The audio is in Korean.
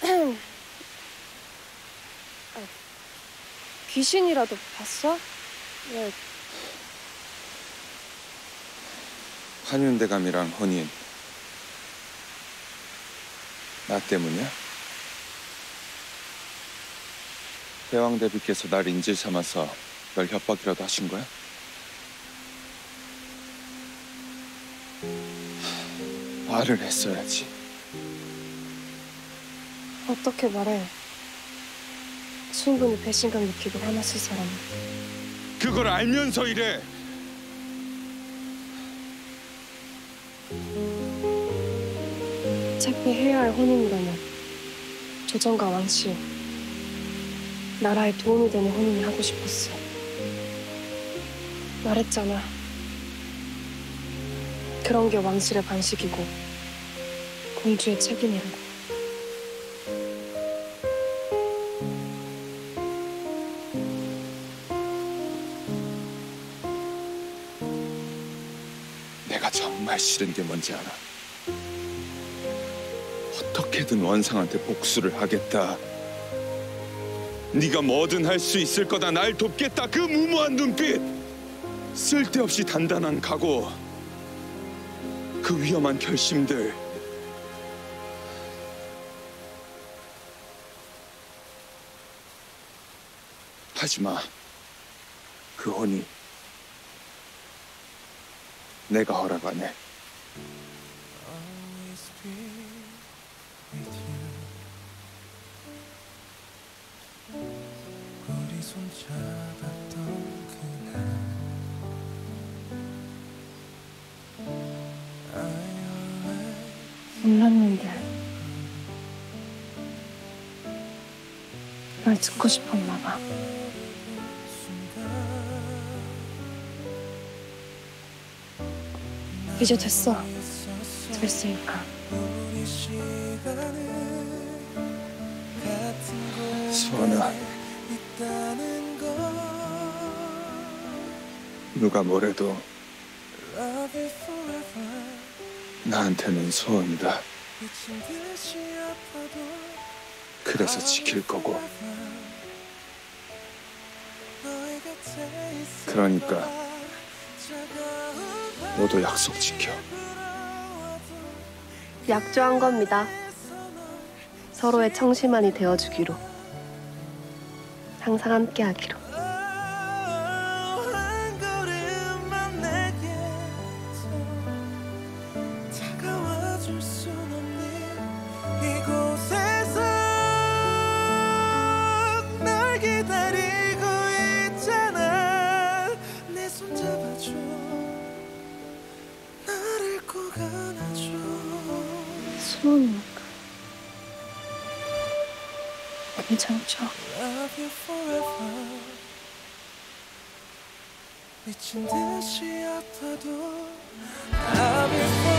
귀신이라도 봤어? 왜? 한윤대감이랑 혼인 나 때문이야? 대왕대비께서 날 인질 삼아서 널 협박이라도 하신 거야? 말을 했어야지. 어떻게 말해? 충분히 배신감 느끼고 화났을 사람. 그걸 알면서 이래. 어차피 해야 할 혼인이라면 조정과 왕씨 나라에 도움이 되는 혼인이 하고 싶었어. 말했잖아. 그런 게 왕실의 반식이고 공주의 책임이라고. 내가 정말 싫은 게 뭔지 알아? 어떻게든 원상한테 복수를 하겠다. 네가 뭐든 할 수 있을 거다. 날 돕겠다. 그 무모한 눈빛. 쓸데없이 단단한 각오. 그 위험한 결심들. 하지마. 그 혼이 내가 허락 안 해. 몰랐는데 날 듣고 싶었나 봐. 이제 됐어. 됐으니까. 수원아, 누가 뭐래도 나한테는 소원이다. 그래서 지킬 거고. 그러니까 너도 약속 지켜. 약조한 겁니다. 서로의 청심환이 되어주기로. 항상 함께하기로. 수원이니까 괜찮죠? 미친 듯이 아파도